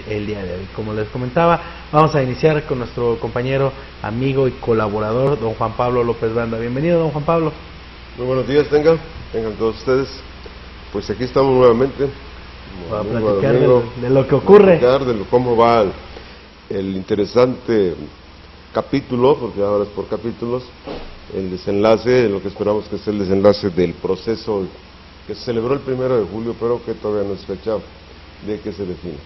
el día de hoy. Como les comentaba, vamos a iniciar con nuestro compañero, amigo y colaborador, don Juan Pablo López Banda. Bienvenido, don Juan Pablo. Muy buenos días, tengan todos ustedes. Pues aquí estamos nuevamente para platicar de lo que ocurre, de cómo va el interesante capítulo, porque ahora es por capítulos, el desenlace, lo que esperamos que sea el desenlace del proceso que se celebró el 1 de julio, pero que todavía no es fecha de que se define.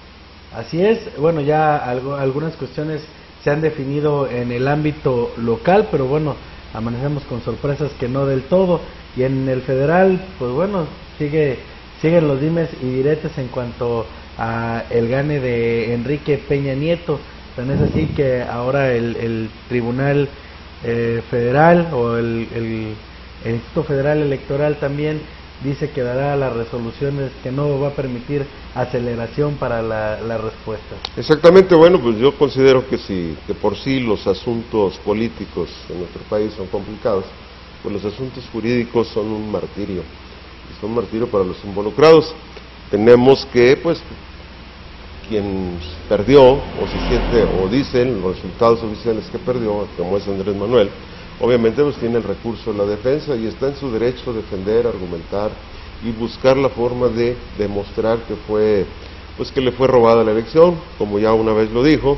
Así es, bueno, ya algunas cuestiones se han definido en el ámbito local, pero bueno, amanecemos con sorpresas que no del todo, y en el federal, pues bueno, siguen los dimes y diretes en cuanto a el gane de Enrique Peña Nieto. Tan es así que ahora el Tribunal Federal o el Instituto Federal Electoral también dice que dará las resoluciones que no va a permitir aceleración para la respuesta. Exactamente, bueno, pues yo considero que si de por sí los asuntos políticos en nuestro país son complicados, pues los asuntos jurídicos son un martirio, y son un martirio para los involucrados. Tenemos que, pues, quien perdió, o se siente, o dicen los resultados oficiales que perdió, como es Andrés Manuel, obviamente pues tiene el recurso de la defensa y está en su derecho a defender, argumentar y buscar la forma de demostrar que le fue robada la elección, como ya una vez lo dijo,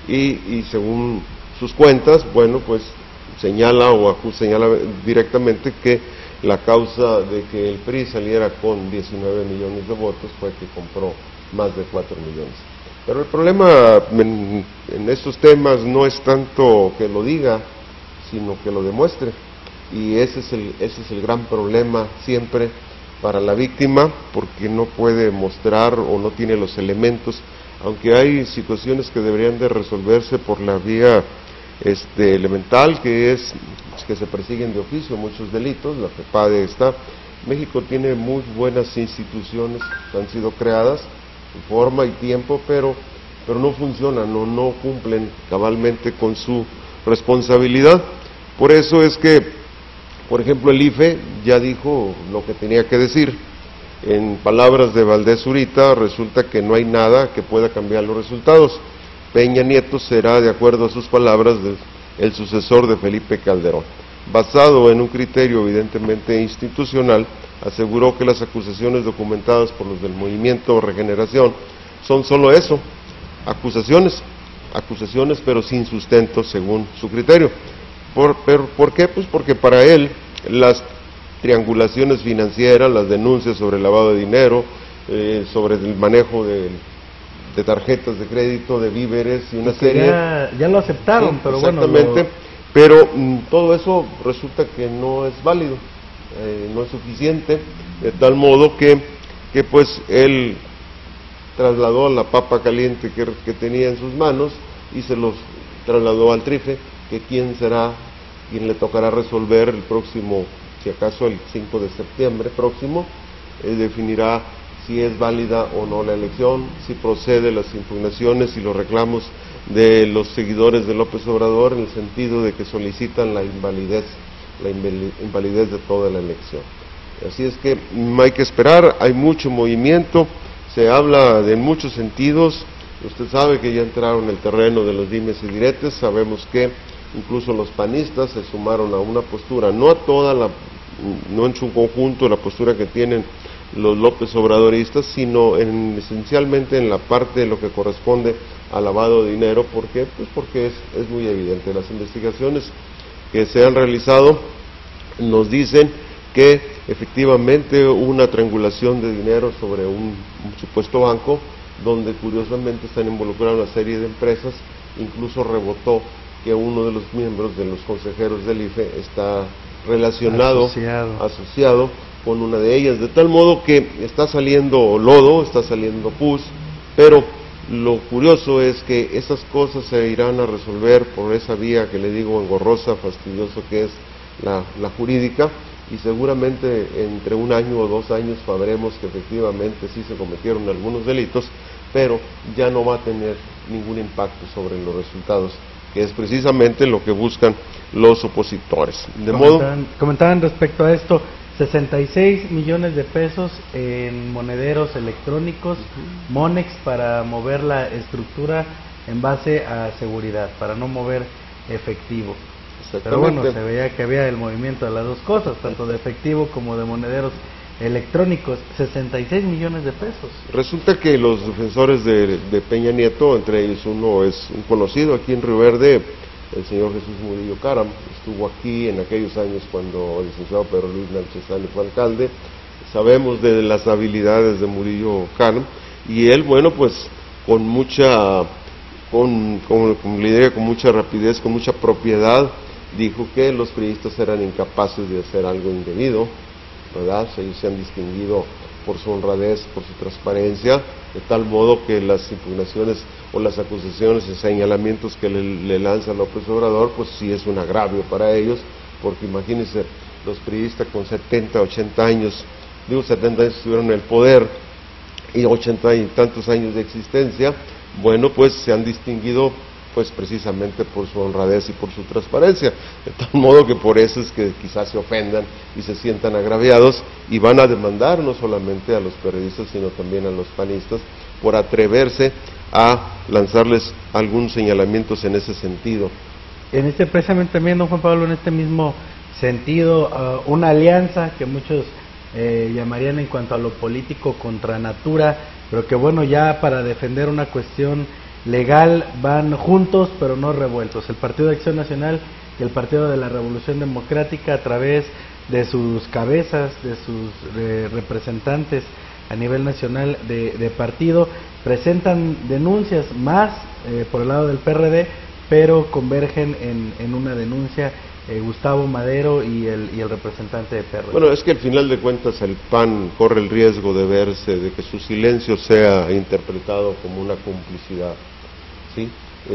y según sus cuentas, bueno, pues señala directamente que la causa de que el PRI saliera con 19 millones de votos fue que compró más de 4 millones. Pero el problema en estos temas no es tanto que lo diga, sino que lo demuestre, y ese es el gran problema siempre para la víctima, porque no puede mostrar o no tiene los elementos, aunque hay situaciones que deberían de resolverse por la vía elemental, que es que se persiguen de oficio muchos delitos. La FEPADE está. México tiene muy buenas instituciones que han sido creadas en forma y tiempo, pero no funcionan o no cumplen cabalmente con su responsabilidad. Por eso es que, por ejemplo, el IFE ya dijo lo que tenía que decir. En palabras de Valdés Zurita, resulta que no hay nada que pueda cambiar los resultados. Peña Nieto será, de acuerdo a sus palabras, el sucesor de Felipe Calderón. Basado en un criterio evidentemente institucional, aseguró que las acusaciones documentadas por los del Movimiento Regeneración son solo eso, acusaciones, pero sin sustento según su criterio. ¿Por qué? Pues porque para él las triangulaciones financieras, las denuncias sobre el lavado de dinero, sobre el manejo de tarjetas de crédito, de víveres y una serie... Ya lo aceptaron, sí, pero exactamente, bueno... Pero todo eso resulta que no es válido, no es suficiente, de tal modo que pues él trasladó la papa caliente que tenía en sus manos y se los trasladó al TRIFE, que quien le tocará resolver el próximo, si acaso el 5 de septiembre próximo, definirá si es válida o no la elección, si procede las impugnaciones y los reclamos de los seguidores de López Obrador, en el sentido de que solicitan la invalidez de toda la elección. Así es que hay que esperar, hay mucho movimiento, se habla de muchos sentidos. Usted sabe que ya entraron en el terreno de los dimes y diretes, sabemos que incluso los panistas se sumaron a una postura, no en su conjunto la postura que tienen los López Obradoristas, sino esencialmente en la parte de lo que corresponde al lavado de dinero. ¿Por qué? Pues porque es muy evidente. Las investigaciones que se han realizado nos dicen que efectivamente hubo una triangulación de dinero sobre un supuesto banco, donde curiosamente están involucradas una serie de empresas. Incluso rebotó que uno de los miembros de los consejeros del IFE está relacionado, asociado con una de ellas, de tal modo que está saliendo lodo, está saliendo pus, pero lo curioso es que esas cosas se irán a resolver por esa vía que le digo engorrosa, fastidioso, que es la jurídica, y seguramente entre 1 año o 2 años sabremos que efectivamente sí se cometieron algunos delitos, pero ya no va a tener ningún impacto sobre los resultados, que es precisamente lo que buscan los opositores. Comentaban respecto a esto, 66 millones de pesos en monederos electrónicos, Monex, para mover la estructura en base a seguridad, para no mover efectivo. Pero bueno, se veía que había el movimiento de las dos cosas, tanto de efectivo como de monederos electrónicos. 66 millones de pesos. Resulta que los defensores de Peña Nieto, entre ellos uno es un conocido aquí en Río Verde, el señor Jesús Murillo Caram, estuvo aquí en aquellos años cuando el licenciado Pedro Luis Nalchezane fue alcalde. Sabemos de las habilidades de Murillo Caram, y él, bueno, pues con mucha, como le diría, con mucha rapidez, con mucha propiedad, dijo que los priistas eran incapaces de hacer algo indebido, ¿verdad? Ellos se han distinguido por su honradez, por su transparencia, de tal modo que las impugnaciones o las acusaciones y señalamientos que le lanza López Obrador, pues sí es un agravio para ellos, porque imagínense, los priistas con 70, 80 años, 70 años estuvieron en el poder, y 80 y tantos años de existencia, bueno, pues se han distinguido pues precisamente por su honradez y por su transparencia, de tal modo que por eso es que quizás se ofendan y se sientan agraviados y van a demandar no solamente a los periodistas sino también a los panistas por atreverse a lanzarles algunos señalamientos en ese sentido. Precisamente también, don Juan Pablo, en este mismo sentido, una alianza que muchos llamarían en cuanto a lo político contra natura, pero que bueno, ya para defender una cuestión legal van juntos pero no revueltos. El Partido de Acción Nacional y el Partido de la Revolución Democrática, a través de sus cabezas, de sus representantes a nivel nacional de partido, presentan denuncias más por el lado del PRD, pero convergen en una denuncia Gustavo Madero y el representante de PRD. Bueno, es que al final de cuentas el PAN corre el riesgo de verse, de que su silencio sea interpretado como una complicidad, ¿sí?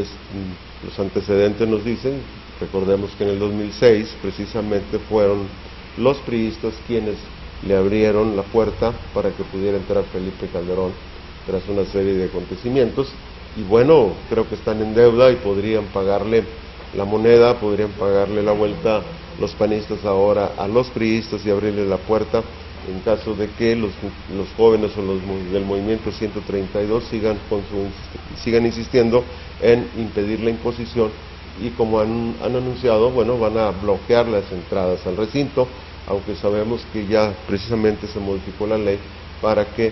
Los antecedentes nos dicen, recordemos que en el 2006 precisamente fueron los priistas quienes le abrieron la puerta para que pudiera entrar Felipe Calderón tras una serie de acontecimientos, y bueno, creo que están en deuda y podrían pagarle la moneda, podrían pagarle la vuelta los panistas ahora a los priistas y abrirle la puerta en caso de que los jóvenes o los del movimiento 132 sigan insistiendo en impedir la imposición, y como han anunciado, bueno, van a bloquear las entradas al recinto, aunque sabemos que ya precisamente se modificó la ley para que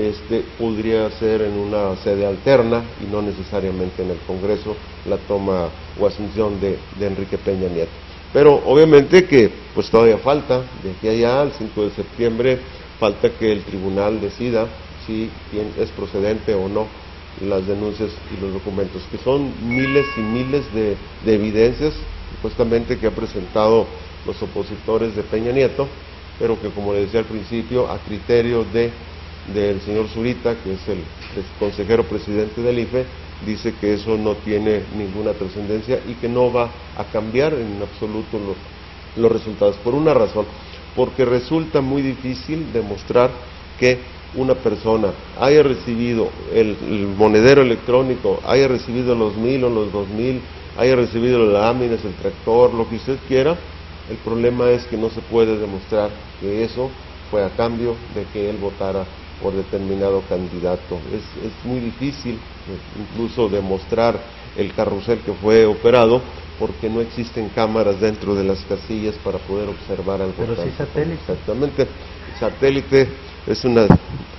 podría ser en una sede alterna y no necesariamente en el Congreso la toma o asunción de Enrique Peña Nieto. Pero obviamente que pues todavía falta, de aquí a allá al 5 de septiembre, falta que el tribunal decida si es procedente o no las denuncias y los documentos, que son miles y miles de evidencias supuestamente que ha presentado los opositores de Peña Nieto, pero que, como le decía al principio, a criterio del señor Zurita, que es el consejero presidente del IFE, dice que eso no tiene ninguna trascendencia y que no va a cambiar en absoluto los resultados, por una razón, porque resulta muy difícil demostrar que una persona haya recibido el monedero electrónico, haya recibido los 1,000 o los 2,000, haya recibido las láminas, el tractor, lo que usted quiera. El problema es que no se puede demostrar que eso fue a cambio de que él votara por determinado candidato. Es muy difícil incluso demostrar el carrusel que fue operado, porque no existen cámaras dentro de las casillas para poder observar al votante. Pero sí satélite. Exactamente. El satélite es una,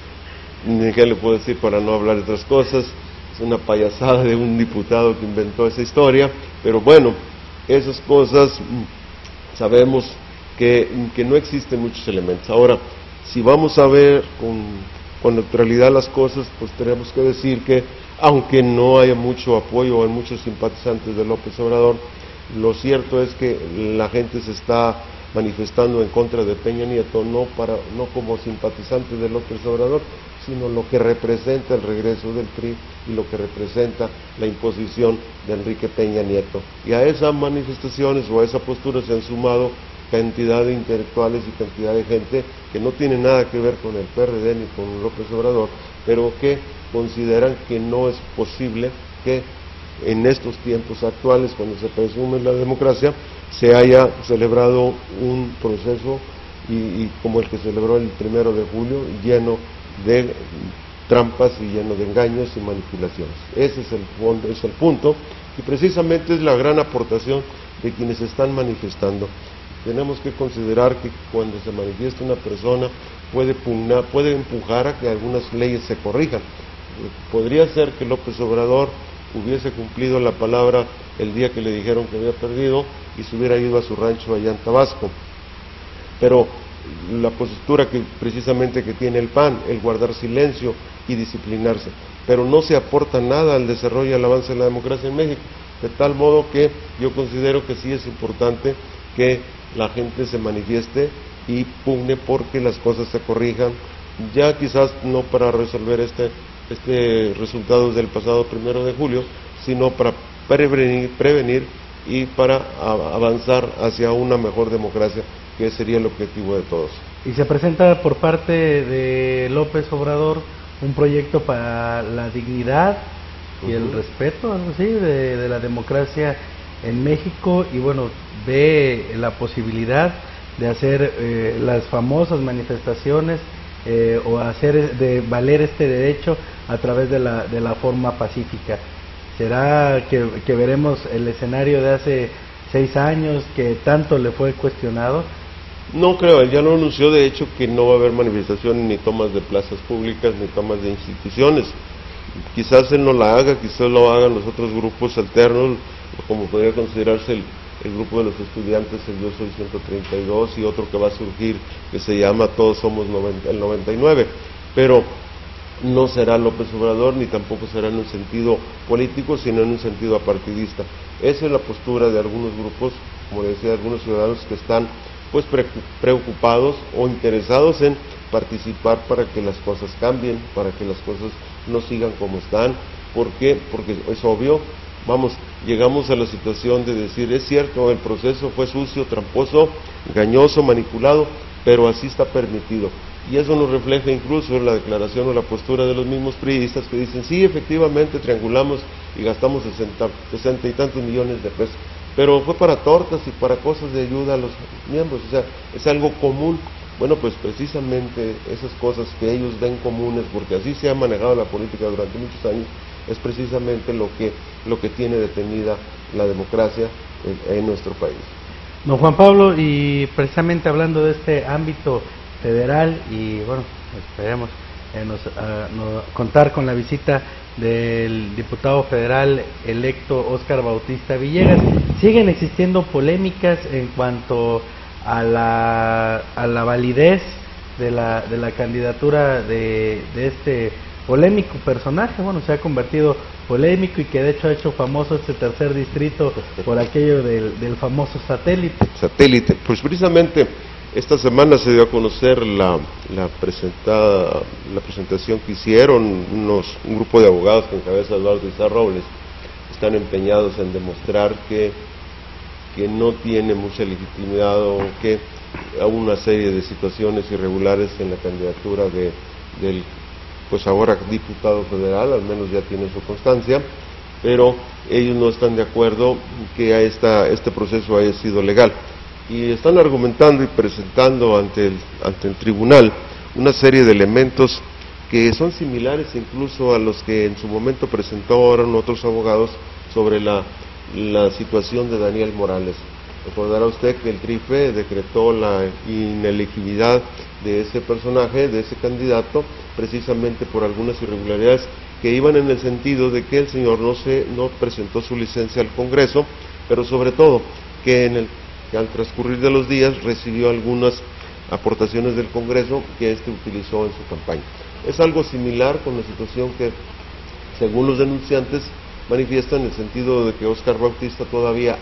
¿qué le puedo decir para no hablar de otras cosas? Es una payasada de un diputado que inventó esa historia, pero bueno, esas cosas sabemos que no existen muchos elementos. Ahora, si vamos a ver con neutralidad las cosas, pues tenemos que decir que, aunque no haya mucho apoyo o hay muchos simpatizantes de López Obrador, lo cierto es que la gente se está manifestando en contra de Peña Nieto, no como simpatizante de López Obrador, sino lo que representa el regreso del PRI y lo que representa la imposición de Enrique Peña Nieto. Y a esas manifestaciones o a esa postura se han sumado cantidad de intelectuales y cantidad de gente que no tiene nada que ver con el PRD ni con López Obrador, pero que consideran que no es posible que en estos tiempos actuales, cuando se presume la democracia, se haya celebrado un proceso y como el que celebró el 1 de julio, lleno de trampas y lleno de engaños y manipulaciones. Ese es el fondo, es el punto, y precisamente es la gran aportación de quienes están manifestando. Tenemos que considerar que cuando se manifiesta una persona puede pugnar, puede empujar a que algunas leyes se corrijan. Podría ser que López Obrador hubiese cumplido la palabra el día que le dijeron que había perdido y se hubiera ido a su rancho allá en Tabasco. Pero la postura que precisamente que tiene el PAN, el guardar silencio y disciplinarse, pero no se aporta nada al desarrollo y al avance de la democracia en México, de tal modo que yo considero que sí es importante que la gente se manifieste y pugne porque las cosas se corrijan, ya quizás no para resolver este resultado del pasado 1 de julio, sino para prevenir y para avanzar hacia una mejor democracia, que sería el objetivo de todos. Y se presenta por parte de López Obrador un proyecto para la dignidad y el respeto, algo así, de la democracia en México, y bueno, ve la posibilidad de hacer las famosas manifestaciones o hacer de valer este derecho a través de la forma pacífica. ¿Será que veremos el escenario de hace 6 años que tanto le fue cuestionado? No creo, él ya lo anunció de hecho que no va a haber manifestaciones ni tomas de plazas públicas ni tomas de instituciones. Quizás él no la haga, quizás lo hagan los otros grupos alternos, como podría considerarse el grupo de los estudiantes, el Yo Soy 132, y otro que va a surgir que se llama Todos Somos el 99, pero no será López Obrador ni tampoco será en un sentido político, sino en un sentido apartidista. Esa es la postura de algunos grupos, como decía, algunos ciudadanos que están pues preocupados o interesados en participar para que las cosas cambien, para que las cosas no sigan como están. ¿Por qué? Porque es obvio, vamos, llegamos a la situación de decir, es cierto, el proceso fue sucio, tramposo, engañoso, manipulado, pero así está permitido. Y eso nos refleja incluso en la declaración o la postura de los mismos priistas que dicen, sí, efectivamente triangulamos y gastamos 60 y tantos millones de pesos, pero fue para tortas y para cosas de ayuda a los miembros, o sea, es algo común. Bueno, pues precisamente esas cosas que ellos ven comunes, porque así se ha manejado la política durante muchos años, es precisamente lo que tiene detenida la democracia en nuestro país. Don Juan Pablo, y precisamente hablando de este ámbito federal, y bueno, esperemos contar con la visita del diputado federal electo Óscar Bautista Villegas, siguen existiendo polémicas en cuanto a la validez de la candidatura de este polémico personaje. Bueno, se ha convertido polémico y que de hecho ha hecho famoso este tercer distrito por aquello del famoso satélite. Pues precisamente esta semana se dio a conocer la presentación que hicieron un grupo de abogados que encabeza Eduardo Izar Robles. Están empeñados en demostrar que no tiene mucha legitimidad o que hay una serie de situaciones irregulares en la candidatura del pues ahora diputado federal, al menos ya tiene su constancia, pero ellos no están de acuerdo que este proceso haya sido legal. Y están argumentando y presentando ante el tribunal una serie de elementos que son similares incluso a los que en su momento presentaron otros abogados sobre la situación de Daniel Morales. Recordará usted que el TRIFE decretó la inelegibilidad de ese personaje, de ese candidato, precisamente por algunas irregularidades que iban en el sentido de que el señor no presentó su licencia al Congreso, pero sobre todo que al transcurrir de los días recibió algunas aportaciones del Congreso que utilizó en su campaña. Es algo similar con la situación que, según los denunciantes, manifiesta en el sentido de que Óscar Bautista todavía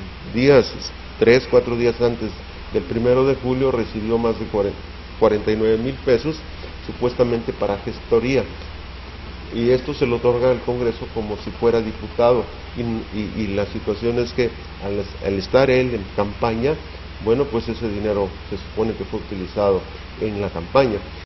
3, 4 días antes del 1 de julio recibió más de 49,000 pesos supuestamente para gestoría, y esto se lo otorga el Congreso como si fuera diputado, y la situación es que al estar él en campaña, bueno, pues ese dinero se supone que fue utilizado en la campaña.